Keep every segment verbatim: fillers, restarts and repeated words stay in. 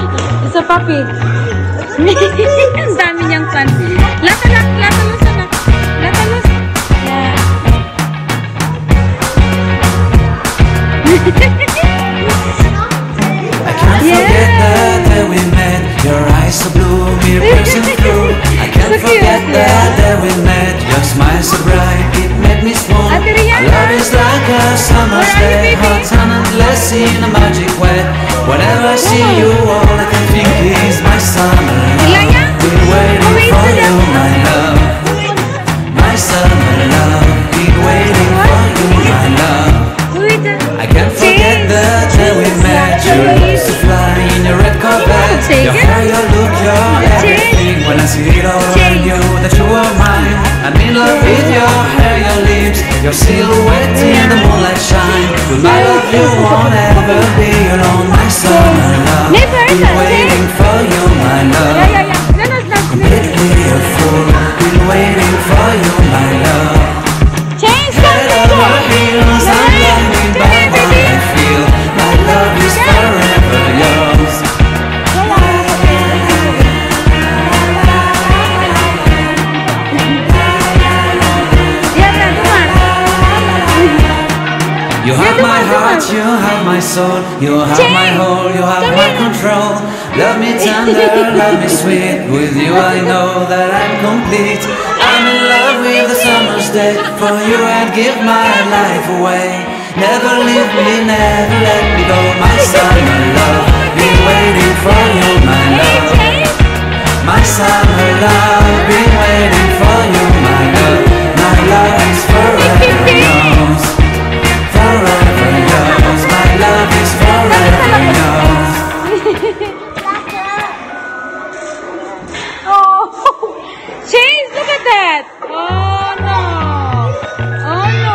Isa papi. Ang dami niyang fan. Latalak, latalus na. Latalus. Yeah. I can't Yeah. forget the day we met. Your eyes so blue, me piercing through. I can't So cute, forget the yeah. day we met. Your smile so bright, it made me swoon. Ate Our Rihanna. love is like a summer's Where are you, day, baby? hot and endless in a magic way. Whenever I see Wow. you, all I can think is my summer love. Ilaya? Been waiting Oh, wait, for so you, that's- my love. My summer love. Been waiting for you, my love. Wait. I can't forget the day we met. You used to fly in your red Corvette. Take Your it. hair, your look, your everything. When I see it all, I Take. knew that you were mine. I'm in love with your hair, your lips, your silhouette in the moonlight shine. With my love, you won't ever be alone. My summer love. Never, Been never, waiting for you, my Yeah, love. yeah, yeah. No, no, no. Completely a fool. Been waiting for you, my love. Change Head over heels, I'm blinded by what I feel. My love is forever yours. You have my heart, you have my soul, you have my whole, you have my control. Love me tender, love me sweet. With you I know that I'm complete. I'm in love with the summer's day. For you I'd give my life away. Never leave me, never let me go. My summer love, been waiting for you, my love. My summer love, been waiting for you, my love. My love is forever yours. Forever yours, my love is forever yours. Oh, Chase, look at that. Oh no. Oh no.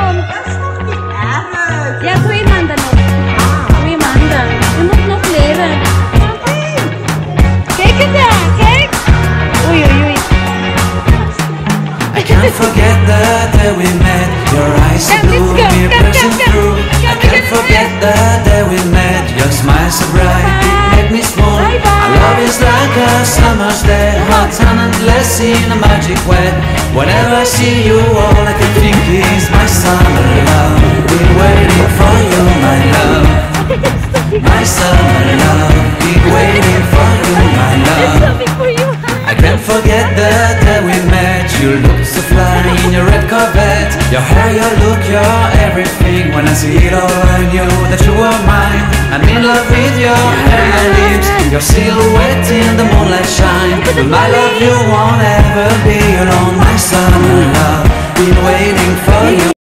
Yeah, tu imanda no. Tu imanda. Tu no no flavor. Cake is that? Cake? Uy, uy, uy. I can't forget the day we met. Your eyes so Come, let's blue, go. me Come, piercing come, come. through. I Come, can't let's forget the day we met. Your smile so bright, it made me swoon. Bye, bye. Our love is like a summer's day, hot and endless in a magic way. Whenever I see you, all I can think is my summer love. Been waiting for you, my love. My summer love. Been waiting for you, my love. Something for you. I can't forget the day we met. You looked so fly in your red Corvette. Your hair, your look, your everything. When I see it all, I knew that you were mine. I'm in love with your hair, your lips, your silhouette in the moonlight shine. With my love, you won't ever be alone. My summer love, been waiting for you.